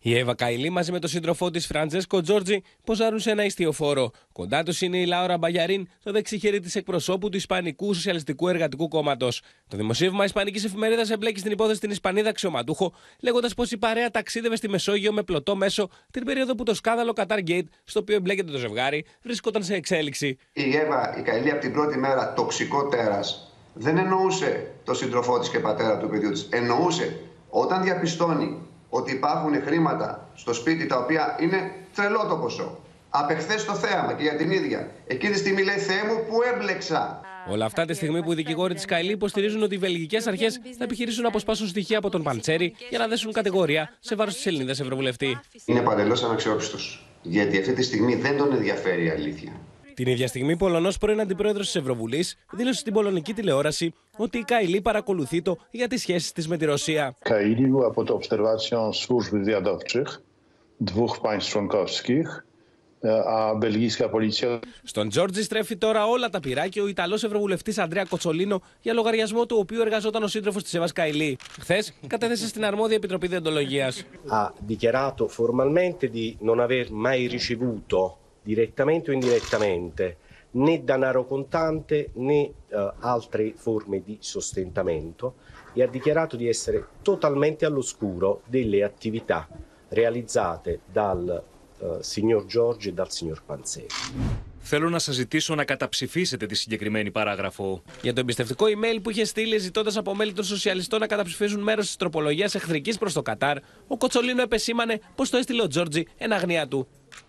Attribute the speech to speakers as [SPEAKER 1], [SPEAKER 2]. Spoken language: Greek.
[SPEAKER 1] Η Εύα Καηλή μαζί με τον σύντροφό της Φραντζέσκο Τζόρτζι ποζάρουν σε ένα ιστιοφόρο. Κοντά τους είναι η Λάουρα Μπαγιαρίν, το δεξιχέρι της εκπροσώπου του Ισπανικού Σοσιαλιστικού Εργατικού Κόμματος. Το δημοσίευμα Ισπανικής Εφημερίδας εμπλέκει στην υπόθεση την Ισπανίδα αξιωματούχο, λέγοντας πως η παρέα ταξίδευε στη Μεσόγειο με πλωτό μέσο την περίοδο που το σκάνδαλο Qatar Gate, στο οποίο εμπλέκεται το ζευγάρι, βρισκόταν σε εξέλιξη.
[SPEAKER 2] Η Εύα, η Καηλή, από την πρώτη μέρα τοξικό τέρας, δεν εννοούσε το σύντροφό της και πατέρα του παιδιού της. Εννοούσε όταν διαπιστώνει ότι υπάρχουν χρήματα στο σπίτι τα οποία είναι τρελό το ποσό. Απεχθές το θέαμα και για την ίδια. Εκείνη τη στιγμή λέει: Θεέ μου, που έμπλεξα.
[SPEAKER 1] Όλα αυτά τη στιγμή που οι δικηγόροι της Καηλή υποστηρίζουν ότι οι βελγικές αρχές θα επιχειρήσουν να αποσπάσουν στοιχεία από τον Παντσέρη για να δέσουν κατηγορία σε βάρος της Ελληνίδας Ευρωβουλευτή.
[SPEAKER 2] Είναι παντελώς αναξιόπιστος. Γιατί αυτή τη στιγμή δεν τον ενδιαφέρει η αλήθεια.
[SPEAKER 1] Την ίδια στιγμή, Πολωνός πρώην αντιπρόεδρος της Ευρωβουλής δήλωσε στην πολωνική τηλεόραση ότι η Καηλή παρακολουθεί το για τις σχέσεις της με τη Ρωσία.
[SPEAKER 3] Καηλή była pod obserwacją służb wywiadowczych dwóch państw członkowskich, a belgijska policja.
[SPEAKER 1] Στον Τζόρτζι στρέφει τώρα όλα τα πυρά και ο Ιταλός Ευρωβουλευτής Αντρέα Κοτσολίνο, για λογαριασμό του οποίου εργαζόταν ο σύντροφος της Εύας Καηλή. Χθες κατέθεσε στην αρμόδια Επιτροπή Διοντολογίας.
[SPEAKER 4] Ha dichiarato formalmente di non aver mai ricevuto direttamente o indirettamente né denaro contante né altre forme di sostentamento e ha dichiarato di essere totalmente all'oscuro delle attività realizzate dal signor Giorgi e dal signor Panzeri.
[SPEAKER 5] Θέλω να σας ζητήσω να καταψηφίσετε τη συγκεκριμένη παράγραφο.
[SPEAKER 1] Για το εμπιστευτικό email που είχε στείλει ζητώντας από μέλη των σοσιαλιστών να καταψηφίσουν μέρος της τροπολογίας εχθρικής προς το Κατάρ, ο Κοτσολίνο επεσήμανε πως το έστειλε ο Τζόρτζι εν αγνία του.